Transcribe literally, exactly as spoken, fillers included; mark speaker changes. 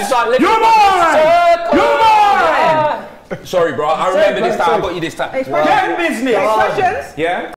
Speaker 1: You're mine! You're mine! Sorry, bro. I remember this time. I got you this time.
Speaker 2: Expressions.
Speaker 1: business.
Speaker 2: Expressions.
Speaker 1: Yeah.